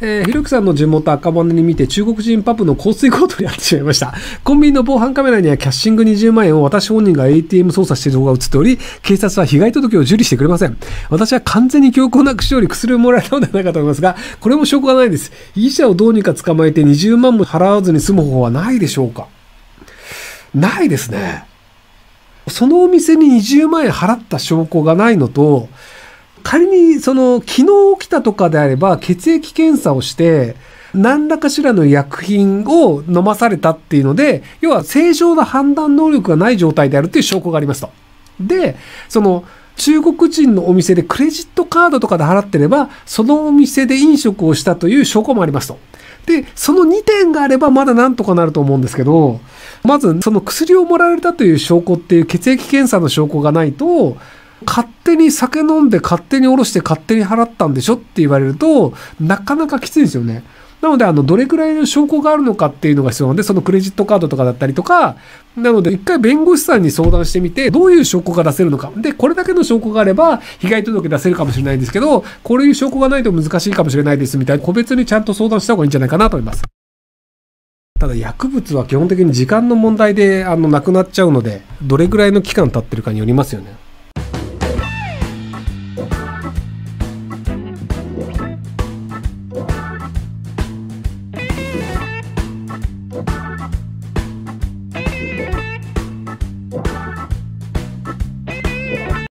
ひろゆきさんの地元赤羽に見て中国人パブの香水強盗に遭ってしまいました。コンビニの防犯カメラにはキャッシング20万円を私本人が ATM 操作している動画が映っており、警察は被害届を受理してくれません。私は完全に記憶をなくしており、薬をもらえたのではないかと思いますが、これも証拠がないです。被疑者をどうにか捕まえて20万も払わずに済む方法はないでしょうか？ないですね。そのお店に20万円払った証拠がないのと、仮に昨日起きたとかであれば血液検査をして何らかしらの薬品を飲まされたっていうので、要は正常な判断能力がない状態であるっていう証拠がありますと。で、中国人のお店でクレジットカードとかで払ってれば、そのお店で飲食をしたという証拠もありますと。で、その2点があればまだなんとかなると思うんですけど、まずその薬をもらわれたという証拠っていう血液検査の証拠がないと、勝手に酒飲んで勝手に下ろして勝手に払ったんでしょって言われると、なかなかきついですよね。なので、どれくらいの証拠があるのかっていうのが必要なので、そのクレジットカードとかだったりとか、なので、一回弁護士さんに相談してみて、どういう証拠が出せるのか。で、これだけの証拠があれば、被害届出せるかもしれないんですけど、こういう証拠がないと難しいかもしれないですみたいな、個別にちゃんと相談した方がいいんじゃないかなと思います。ただ、薬物は基本的に時間の問題で、なくなっちゃうので、どれくらいの期間経ってるかによりますよね。